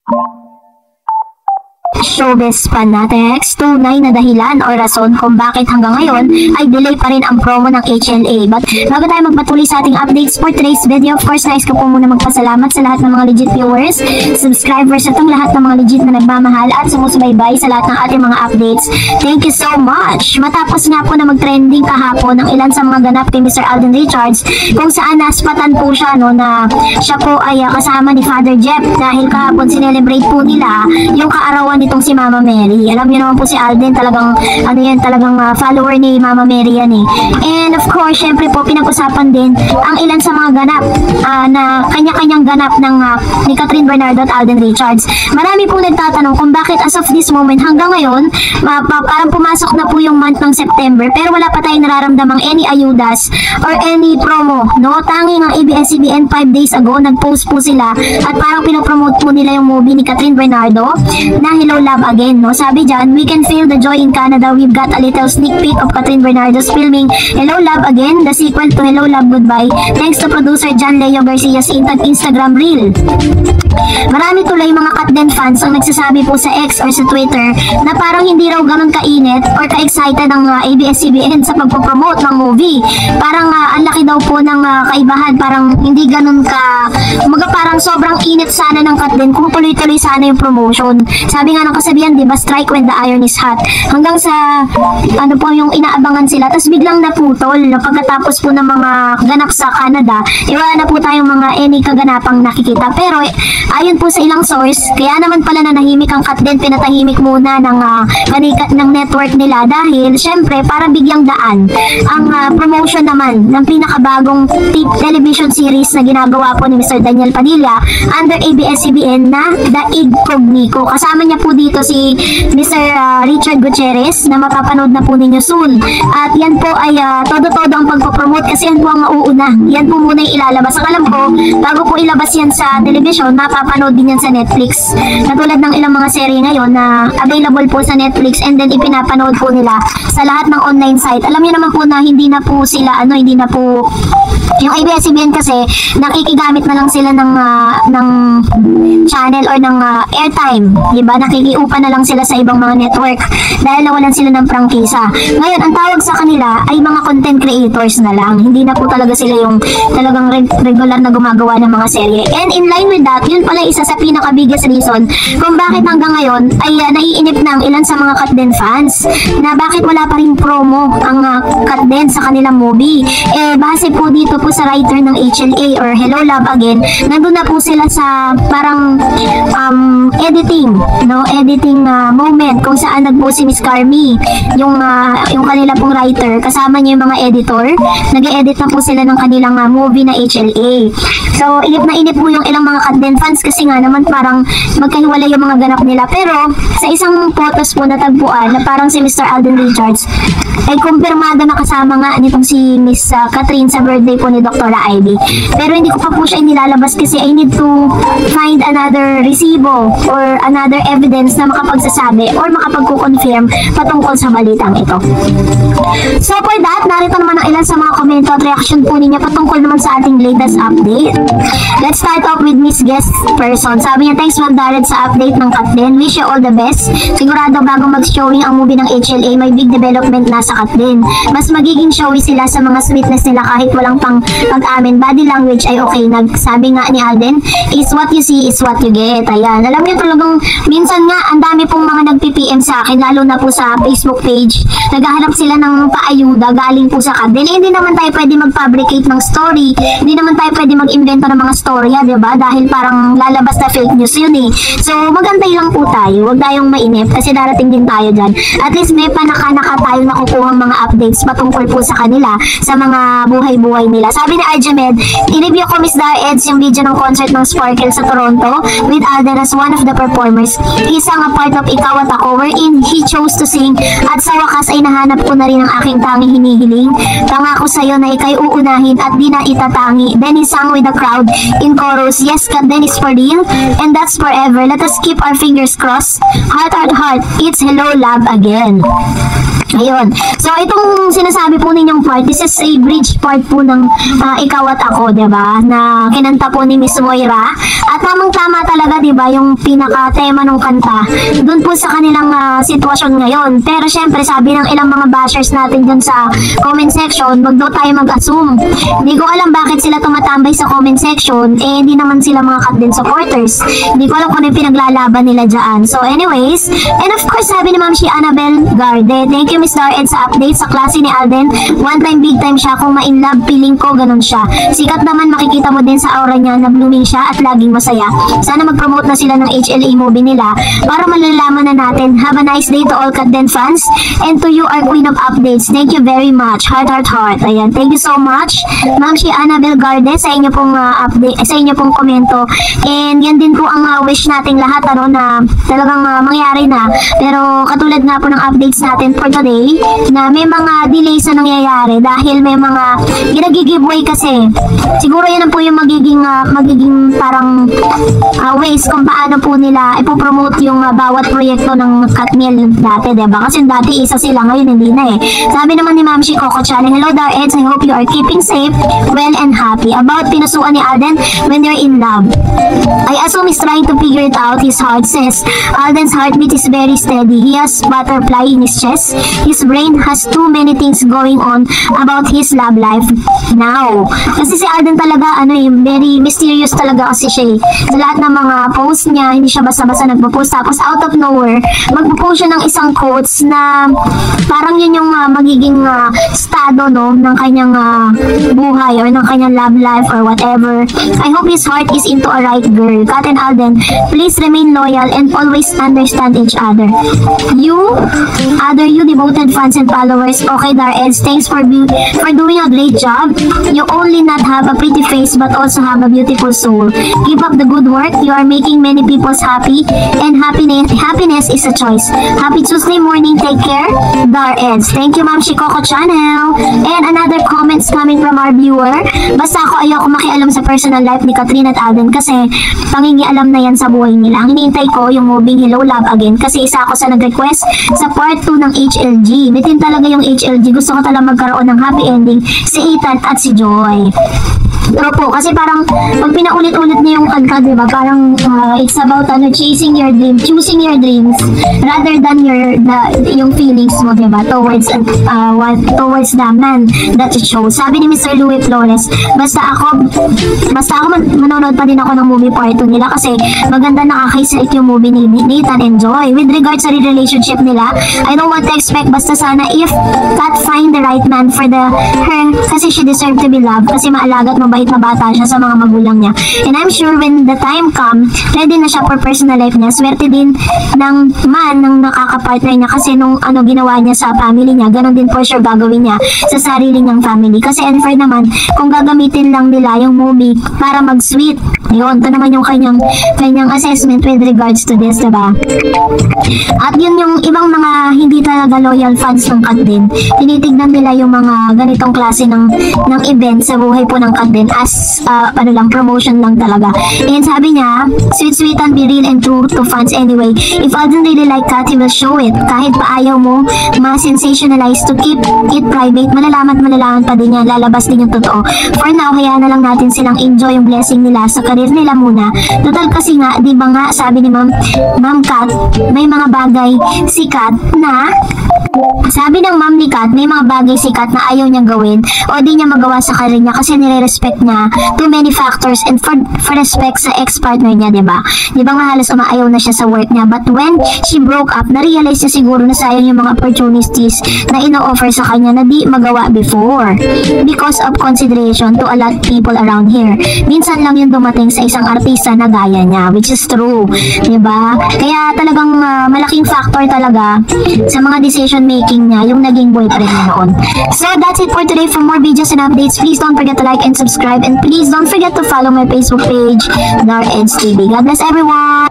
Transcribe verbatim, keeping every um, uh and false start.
Showbiz fanatics, tunay na dahilan o rason kung bakit hanggang ngayon ay delay pa rin ang promo ng H L A. But bago tayo magpatuloy sa ating updates for today's video, of course, nais ko po muna magpasalamat sa lahat ng mga legit viewers, subscribers at ang lahat ng mga legit na nagmamahal at sumusubaybay sa lahat ng ating mga updates. Thank you so much! Matapos nga po na mag-trending kahapon ang ilan sa mga ganap kay Mister Alden Richards, kung saan naspatan po siya no, na siya po ay uh, kasama ni Father Jeff dahil kahapon sinelebrate po nila yung kaarawan nitong si Mama Mary. Alam niyo naman po si Alden, talagang ano yan, talagang uh, follower ni Mama Mary yan eh. And of course, syempre po pinag-usapan din ang ilan sa mga ganap uh, na kanya-kanyang ganap ng uh, ni Catherine Bernardo at Alden Richards. Marami po nagtatanong kung bakit as of this moment hanggang ngayon uh, pa parang pumasok na po yung month ng September pero wala pa tayong nararamdamang any ayudas or any promo, no? Tanging ang A B S C B N five days ago nag-post po sila at parang pinopromote po nila yung movie ni Catherine Bernardo na Hello Love Again, no? Sabi dyan, we can feel the joy in Canada. We've got a little sneak peek of Catherine Bernardo's filming Hello Love Again, the sequel to Hello Love Goodbye, thanks to producer John Leo Garcia's Instagram reel. Marami tuloy mga Katden fans ang nagsasabi po sa X or sa Twitter na parang hindi raw ganun kainit or ka-excited ang uh, A B S C B N sa pagpopromote ng movie. Parang uh, ang laki daw po ng uh, kaibahan, parang hindi ganun ka, umaga parang sobrang init sana ng Katden kung tuloy-tuloy sana yung promotion. Sabi nga ng kasabihan, di ba, strike when the iron is hot. Hanggang sa ano po yung inaabangan sila, tapos biglang naputol na pagkatapos po ng mga ganap sa Canada, iwala na po tayong mga any kaganapang nakikita. Pero eh, ayon po sa ilang source, kaya naman pala na nahimik ang Katden, pinatahimik muna ng, uh, kanikat ng network nila dahil syempre para bigyang daan ang uh, promotion naman ng pinakabagong television series na ginagawa po ni Mister Daniel Padilla under A B S C B N na Daig Cognito. Kasama niya po dito si Mister Uh, Richard Gutierrez na mapapanood na po ninyo soon. At yan po ay uh, todo-todo ang pagpopromote kasi yan po ang mauuna. Yan po muna yung ilalabas. Ang alam ko, bago po ilabas yan sa television, mapapanood din yan sa Netflix. Katulad ng ilang mga serye ngayon na available po sa Netflix and then ipinapanood po nila sa lahat ng online site. Alam niyo naman po na hindi na po sila, ano, hindi na po yung A B S C B N kasi nakikigamit na lang sila ng uh, ng channel or ng uh, airtime, diba? Nakikiupa na lang sila sa ibang mga network dahil nawalan sila ng prangkisa. Ngayon, ang tawag sa kanila ay mga content creators na lang. Hindi na po talaga sila yung talagang reg regular na gumagawa ng mga serye. And in line with that, yun pala isa sa pinaka-biggest reason kung bakit hanggang ngayon ay uh, naiinip ng ilan sa mga Katden fans na bakit wala pa rin promo ang uh, Katden sa kanilang movie. Eh, base po dito po sa writer ng H L A or Hello Love Again, nandun na po sila sa parang um, editing, no? Editing uh, moment kung saan nag-post si Miss Carmi, yung, uh, yung kanila pong writer, kasama niya yung mga editor, nag-e-edit na po sila ng kanilang uh, movie na H L A. So, inip na inip po yung ilang mga Katden fans kasi nga naman parang magkahiwalay yung mga ganap nila. Pero, sa isang photos po natagpuan na parang si Mister Alden Richards ay kumpirmado na kasama nga nitong si Miss uh, Catherine sa birthday po ni Doctora Ivy. Pero hindi ko pa po siya inilalabas kasi I need to find another resibo or another evidence na makapagsasabi or makapagko-confirm patungkol sa balitang ito. So for that, narito naman ang ilan sa mga komento at reaction po ninyo patungkol naman sa ating latest update. Let's start off with Miss Guest Person. Sabi niya, thanks Ma'am Darren sa update ng Katden. Wish you all the best. Sigurado bago mag-showing ang movie ng H L A, may big development na sa Katden. Mas magiging showy sila sa mga sweetness nila kahit walang pang pag-amin. Body language ay okay. Nagsabi nga ni Alden, is what you see is what you get. Ayan. Alam niyo talagang minsan nga ang dami pong mga nag-P M sa akin, lalo na po sa Facebook page. Naghahanap sila ng paayuda galing po sa Katden. Eh, hindi naman tayo pwede mag-fabricate ng story. Hindi naman tayo pwede mag-invento ng mga storya, diba? Dahil parang lalabas na fake news yun eh. So, magantay lang po tayo. Huwag tayong mainip kasi darating din tayo dyan. At least may panaka-naka tayo nakukuhang mga updates patungkol po sa kanila, sa mga buhay-buhay nila. Sabi ni Arjamed, i-review ko Miss Dar Eds yung video ng concert ng Sparkle sa Toronto with Alden as one of the performers. He sang a part of Ikaw at Ako wherein he chose to sing at sa wakas ay nahanap ko na rin ang aking tanging hinihiling. Pangako sa'yo na ikay uunahin at di na itatangi. Then he sang with the crowd in chorus, yes, Katden is for real and that's forever. Let us keep our fingers crossed. Heart, heart, heart, it's Hello Love Again. Ayun. So, itong sinasabi po ninyong part, this is a bridge part po ng uh, Ikaw at Ako, diba? Na kinanta po ni Miss Moira. At tamang-tama talaga, diba, yung pinaka-tema ng kanta. Doon po sa kanilang uh, sitwasyon ngayon. Pero syempre, sabi ng ilang mga bashers natin dyan sa comment section, wag daw tayo mag-assume. Hindi ko alam bakit sila tumatambay sa comment section. Eh, hindi naman sila mga Katden supporters. Hindi ko alam kung ano yung pinaglalaban nila dyan. So, anyways, and of course, sabi ni Ma'am si Annabel Garde, thank you, Miss Dar Ed, sa update sa klase ni Alden. One time, big time siya. Kung ma-in love, feeling ko, ganun siya. Sikat naman, makikita mo din sa aura niya na blooming siya at laging masaya. Sana mag-promote na sila ng H L A movie nila para malalaman na natin. Have a nice day to all Katden fans and to you, our queen of updates. Thank you very much. Heart, heart, heart. Ayan, thank you so much, Ma'am si Annabel Garde, sa inyo pong uh, update, sa inyo pong komento. And yan din po ang uh, wish nating lahat, ano, na talagang uh, mangyari na. Pero katulad nga po ng updates natin for today, na may mga delays na nangyayari dahil may mga ginag-giveaway kasi. Siguro yan po yung magiging uh, magiging parang uh, ways kung paano po nila ipopromote yung uh, bawat proyekto ng Katniel dati, diba? Kasi dati isa sila, ngayon hindi na eh. Sabi naman ni Ma'am si Coco Chale, hello Dar Eds, I hope you are keeping safe, well and happy. About pinusuan ni Alden when you're in love. I assume he's trying to figure it out. His heart says Alden's heartbeat is very steady. He has butterfly in his chest. His brain has too many things going on about his love life now. Kasi si Alden talaga, ano eh, very mysterious talaga kasi siya eh. Sa lahat ng mga post niya, hindi siya basta-basta nagpo-post. Tapos out of nowhere, magpo-post siya ng isang quotes na parang yun yung uh, magiging uh, estado, no, ng kanyang uh, buhay or ng kanyang love life or whatever. I hope his heart is into a right girl. Kat and Alden, please remain loyal and always understand each other. You, other you devoted fans and followers, okay Dar Eds, thanks for be for doing a great job. You only not have a pretty face but also have a beautiful soul. Keep up the good work. You are making many people's happy, and happiness happiness is a choice. Happy Tuesday morning. Take care, Dar Eds. Thank you, Ma'am Shikoko Channel. And another comments coming from our viewer. Basta ako ayoko makialam sa personal life ni Katrin at Alden kasi pangingialam na yan sa buhay nila. Ang hinihintay ko yung moving Hello Love Again kasi isa ako sa nag-request sa part two ng H L G. Bitin talaga yung H L G. Gusto ko talaga magkaroon ng happy ending si Ethan at si Joy. Opo, kasi parang pag pinaulit-ulit niya yung kanta, diba? Parang uh, it's about ano, chasing your dream, choosing your dreams rather than your the, yung feelings mo, diba? Towards uh, what, towards the man that you chose. Sabi ni Mister Louis Flores, basta ako basta ako man, manonood pa din ako ng movie part two nila kasi maganda nakakaisit yung movie ni Nathan and Joy. With regards sa relationship nila, I don't want to expect, basta sana if Kat find the right man for the her kasi she deserve to be loved kasi maalagat mo mabait na bata siya sa mga magulang niya. And I'm sure when the time come, ready na siya for personal life niya. Swerte din ng man ng nakakapartner niya kasi nung ano ginawa niya sa family niya, ganun din for sure gagawin niya sa sarili niyang family. Kasi unfair naman kung gagamitin lang nila yung movie para mag-sweet. Yun, ito naman yung kanyang, kanyang assessment with regards to this, diba? At yun yung ibang mga hindi talaga loyal fans ng Katden. Tinitignan nila yung mga ganitong klase ng, ng event sa buhay po ng Katden as uh, ano lang, promotion lang talaga. And sabi niya, sweet sweet and be real and true to fans anyway. If Alden really like Kat, he will show it. Kahit pa ayaw mo ma-sensationalize to keep it private, malalaman malalaman pa din yan, lalabas din yung totoo. For now, hayaan na lang natin silang enjoy yung blessing nila sa career nila muna. Total kasi nga, di ba nga, sabi ni Ma'am Ma'am Kat, may mga bagay si Kat na sabi ng ma'am ni Kat, may mga bagay si Kat na ayaw niyang gawin o di niya magawa sa career niya kasi nire-respect niya too many factors and for, for respect sa ex-partner niya, diba? Diba nga halos umaayaw na siya sa work niya, but when she broke up, na-realize niya siguro na sayang yung mga opportunities na ino-offer sa kanya na di magawa before because of consideration to a lot of people around here. Minsan lang yung dumating sa isang artista na gaya niya, which is true, diba? Kaya talagang uh, malaking factor talaga sa mga decision making niya yung naging boyfriend niya noon. So that's it for today. For more videos and updates, please don't forget to like and subscribe, and please don't forget to follow my Facebook page, Dar Eds T V. God bless everyone!